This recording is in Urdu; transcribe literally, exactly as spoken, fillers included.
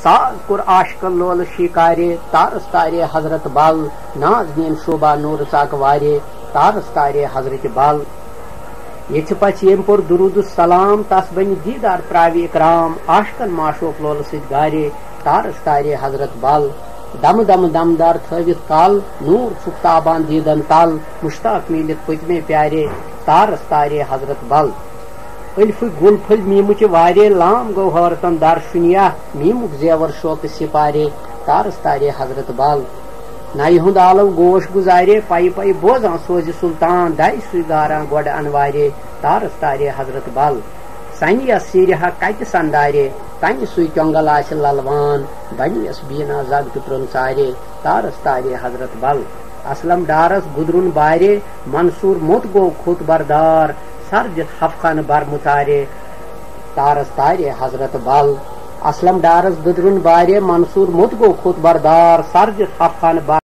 ساز کور عاشق لول شکارے تارس تارے حضرت بل نازنین شوبہ نور ژک وارے تارس تارے حضرت بل یھ پچ یم پور درود السلام تس بن دیدار تراوی اکرام عاشقن معشوق لول ست گارے تارس تارے حضرت بل دم دم دم دار تھوت کل نور چھک تابان دیدن تل مشتاق میلت پتمے پیارے تارس تارے حضرت بل الف گل پھل میمچ وارے لام گو حورتن در شنیا میمک زیور شوق سپارے تارس تارے حضرت بل نئی ہند عالم گوش گزارے پائی پائی بوزان سوز سلطان دائی سوی گاران گوڑ انوارے تارس تارے حضرت بل سنیا سیرہ کت سندارے تنہ سوی چونگل آس للوان بنیس بینا زگ ترنسارے تارس تارے حضرت بل اسلم ڈارس گدرن بارے منصور مت گو کھت بردار سرجت حفقن بر متارے تارس تارے حضرت بل اسلم ڈارس گدرن بارے منصور مت گو کھت بردار سرجت حفقن بر